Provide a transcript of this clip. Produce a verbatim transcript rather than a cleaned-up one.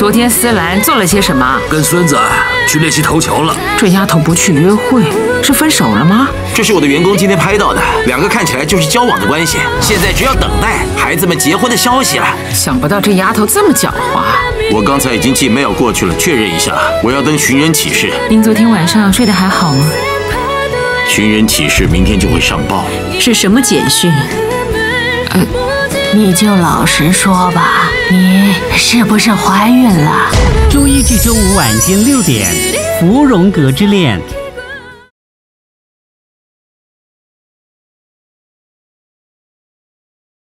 昨天思兰做了些什么？ 跟孙子去练习投球了。 这丫头不去约会，是分手了吗？ 这是我的员工今天拍到的，两个看起来就是交往的关系。现在只要等待孩子们结婚的消息了。 想不到这丫头这么狡猾。 我刚才已经寄 mail 过去了，确认一下，我要登寻人启事。 您昨天晚上睡得还好吗？ 寻人启事明天就会上报。 是什么简讯？ 呃， 你就老实说吧，你是不是怀孕了？ 周一至周五晚间六点，《芙蓉阁之恋》。